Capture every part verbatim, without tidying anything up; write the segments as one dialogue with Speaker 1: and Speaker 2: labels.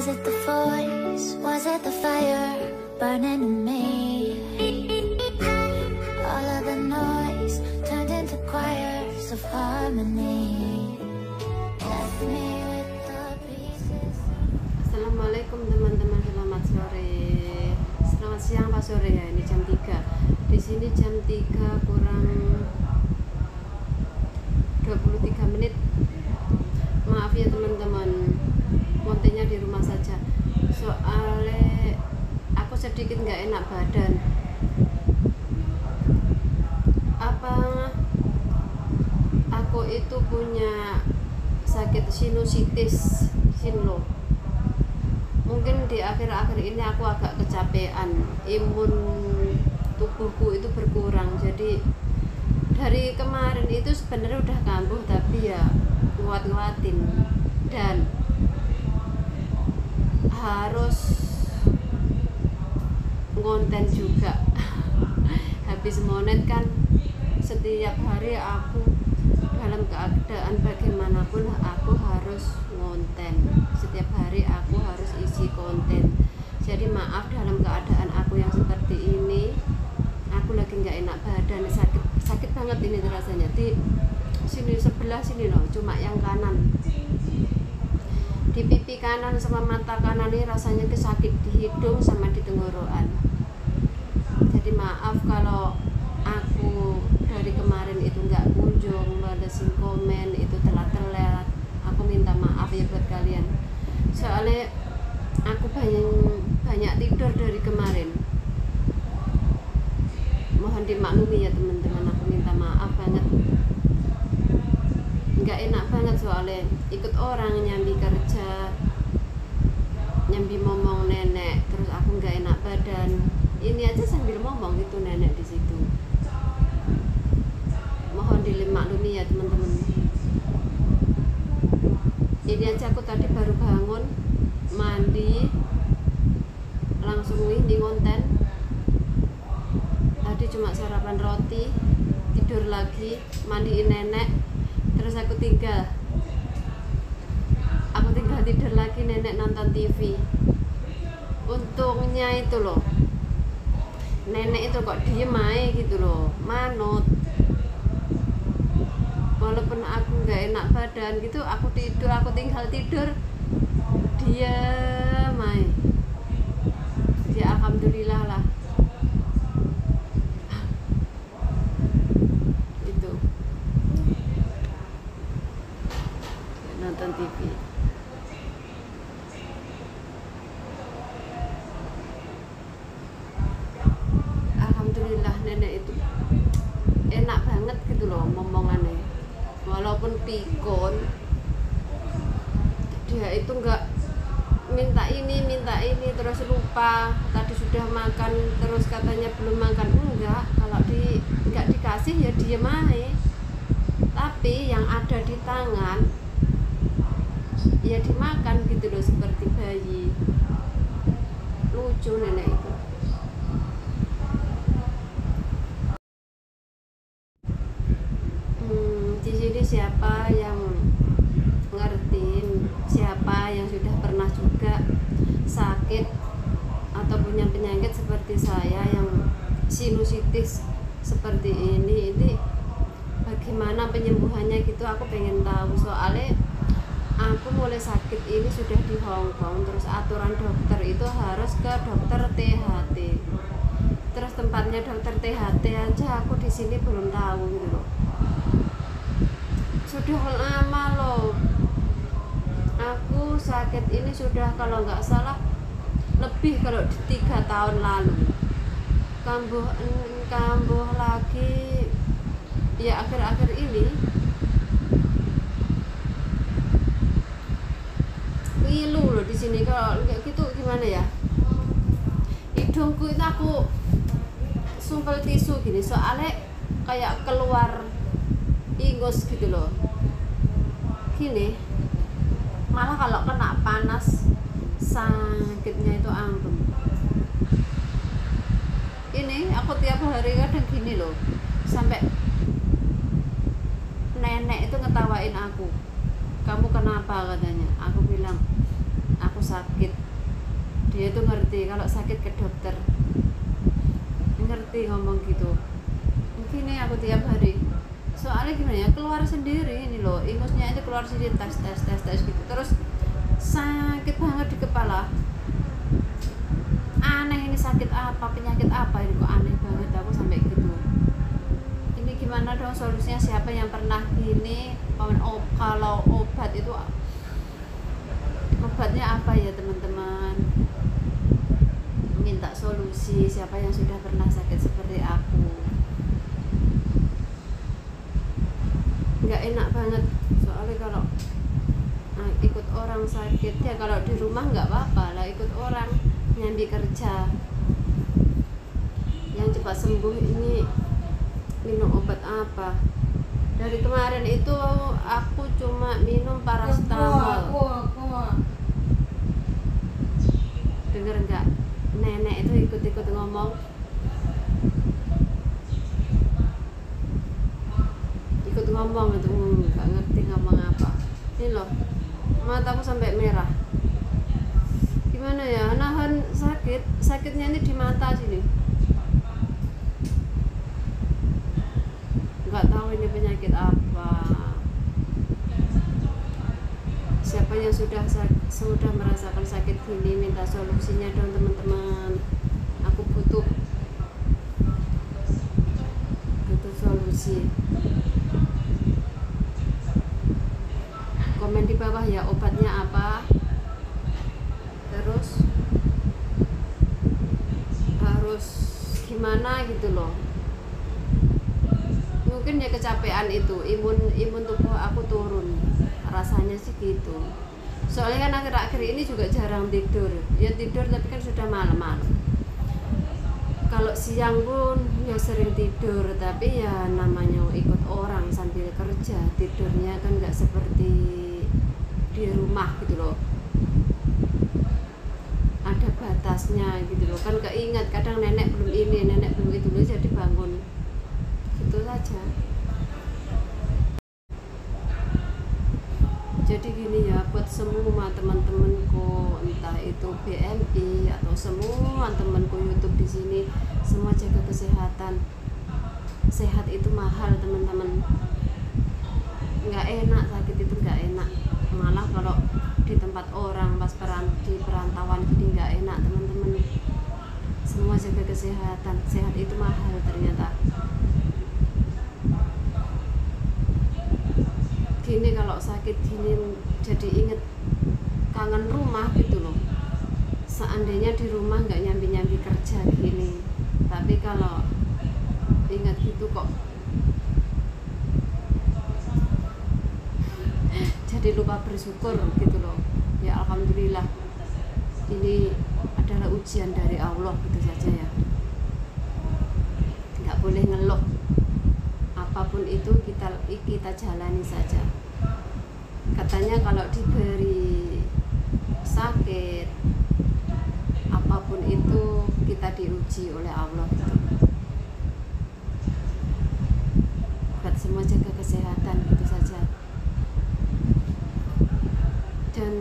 Speaker 1: Was it the voice? Was it the fire burning in me? All of the noise turned into choirs of harmony. Left me with the pieces.
Speaker 2: Assalamualaikum teman-teman, selamat sore. Selamat siang Pak sore ya, ini jam tiga. Di sini jam tiga kurang dua puluh tiga menit. Maaf ya teman-teman, montenya di rumah saja. Soalnya aku sedikit nggak enak badan. Apa aku itu punya sakit sinusitis, sinlo. Mungkin di akhir-akhir ini aku agak kecapean, imun tubuhku itu berkurang. Jadi dari kemarin itu sebenarnya udah kambuh, tapi ya nguat-nguatin dan harus ngonten juga. Habis monet kan setiap hari aku dalam keadaan bagaimanapun aku harus ngonten. Setiap hari aku harus isi konten. Jadi maaf dalam keadaan aku yang seperti ini, aku lagi nggak enak badan, sakit sakit banget ini rasanya di sini sebelah sini loh, cuma yang kanan di pipi kanan sama mata kanan ini rasanya kesakit di hidung sama di tenggorokan. Jadi maaf kalau aku dari kemarin itu nggak kunjung balesin komen, itu telat-telat. Aku minta maaf ya buat kalian. Soalnya aku banyak banyak tidur dari kemarin. Mohon dimaklumi ya teman-teman, aku minta maaf banget. Nggak enak banget soalnya ikut orang nyambi kerja, nyambi ngomong nenek, terus aku nggak enak badan. Ini aja sambil ngomong gitu nenek di situ. Mohon dimaklumi ya teman-teman. Ini aja aku tadi baru bangun, mandi, langsung ini ngonten. Tadi cuma sarapan roti, tidur lagi, mandiin nenek, terus aku tinggal aku tinggal tidur lagi, nenek nonton T V. Untungnya itu loh, nenek itu kok diem aja gitu loh, manut. Walaupun aku nggak enak badan gitu, aku tidur, aku tinggal tidur, dia main. Ya alhamdulillah lah. Itu nonton T V. Alhamdulillah nenek itu enak banget gitu loh ngomongannya. Walaupun pikun, dia itu nggak minta ini minta ini terus lupa tadi sudah makan, terus katanya belum makan. Enggak, kalau di nggak dikasih ya diem aja. Tapi yang ada di tangan ya dimakan gitu loh, seperti bayi. Lucu nenek itu. Di sini siapa yang ngertiin, siapa yang sudah pernah juga sakit atau punya penyakit seperti saya yang sinusitis seperti ini, ini bagaimana penyembuhannya gitu, aku pengen tahu. Soalnya aku mulai sakit ini sudah di Hong Kong, terus aturan dokter itu harus ke dokter T H T. Terus tempatnya dokter T H T aja aku di sini belum tahu gitu loh. Sudah lama loh aku sakit ini, sudah kalau nggak salah lebih kalau tiga tahun lalu. Kambuh kambuh lagi ya akhir-akhir ini. Ngilu loh di sini kalau kayak gitu, gimana ya? Hidungku itu aku sumpel tisu gini, soalnya kayak keluar ingus gitu loh. Gini, malah kalau kena panas sakitnya itu ampun. Ini aku tiap hari kadang gini loh, sampai nenek itu ngetawain aku. Kamu kenapa katanya? Aku bilang aku sakit. Dia tuh ngerti kalau sakit ke dokter, ngerti ngomong gitu. Mungkin ini aku tiap hari, soalnya gimana ya, keluar sendiri ini loh, ingusnya itu keluar sendiri, tes tes tes tes gitu, terus sakit banget di kepala. Aneh, ini sakit apa, penyakit apa ini kok aneh banget, aku sampai gitu. Ini gimana dong solusinya, siapa yang pernah gini? Oh, kalau obat itu obatnya apa ya teman-teman? Minta solusi, siapa yang sudah pernah sakit seperti aku. Nggak enak banget, soalnya kalau nah, ikut orang sakit ya, kalau di rumah nggak apa-apa lah, ikut orang nyambi kerja yang cepat sembuh ini minum obat apa. Dari kemarin itu aku cuma minum paracetamol. Dengar nggak, nenek itu ikut-ikut ngomong, ikut ngomong itu, nggak hmm, ngerti ngomong apa. Ini loh, mataku sampai merah. Gimana ya, nahan sakit, sakitnya ini di mata sini. Nggak tahu ini penyakit apa. Siapa yang sudah sudah merasakan sakit gini, minta solusinya dong teman-teman. Aku butuh butuh solusi. Komen di bawah ya, obatnya apa, terus harus gimana gitu loh. Mungkin ya kecapean itu, imun imun tubuh aku turun, rasanya sih gitu. Soalnya kan akhir-akhir ini juga jarang tidur, ya tidur tapi kan sudah malam-malam. Kalau siang pun ya sering tidur, tapi ya namanya ikut orang sambil kerja, tidurnya kan nggak seperti di rumah gitu loh, ada batasnya gitu loh. Kan keinget kadang nenek belum ini, nenek belum itu, loh jadi bangun gitu saja. Jadi gini ya, buat semua teman-temanku, entah itu B M I atau semua temanku YouTube di sini, semua jaga kesehatan. Sehat itu mahal teman-teman, nggak enak sakit itu, nggak enak. Malah kalau di tempat orang pas peran di perantauan jadi nggak enak teman-teman. Semua jaga kesehatan, sehat itu mahal ternyata. Gini kalau sakit gini jadi inget kangen rumah gitu loh. Seandainya di rumah nggak nyambi-nyambi kerja gini, tapi kalau ingat gitu kok jadi lupa bersyukur gitu loh. Ya alhamdulillah, ini adalah ujian dari Allah gitu saja ya. Nggak boleh ngeluh, apapun itu kita kita jalani saja. Katanya kalau diberi sakit, apapun itu kita diuji oleh Allah gitu. Buat semua jaga kesehatan gitu saja. Dan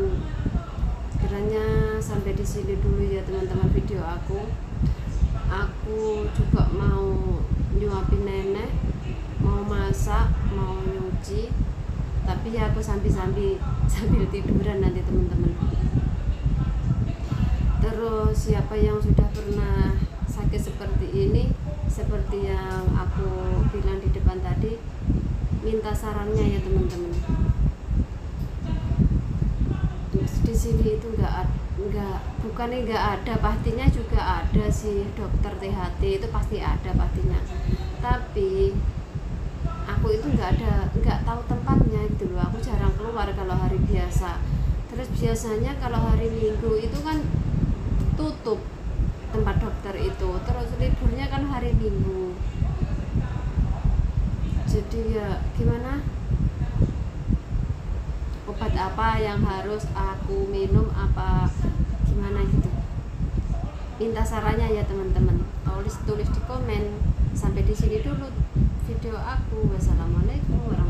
Speaker 2: kiranya sampai di sini dulu ya teman-teman video aku. Aku juga mau nyuapin nenek, mau masak, mau nyuci, tapi ya aku sambil-sambil sambil tiduran nanti teman-teman. Terus siapa yang sudah pernah sakit seperti ini, seperti yang aku bilang di depan tadi, minta sarannya ya teman-teman. Di sini itu enggak enggak bukannya enggak ada, pastinya juga ada sih, dokter T H T itu pasti ada pastinya. Tapi aku itu enggak ada, enggak tahu tempatnya gitu loh. Aku jarang keluar kalau hari biasa. Terus biasanya kalau hari Minggu itu kan tutup tempat dokter itu. Terus liburnya kan hari Minggu. Jadi ya gimana? Obat apa yang harus aku minum, apa gimana gitu, minta sarannya ya teman-teman. Tulis tulis di komen. Sampai di sini dulu video aku. Wassalamualaikum warahmatullahi wabarakatuh.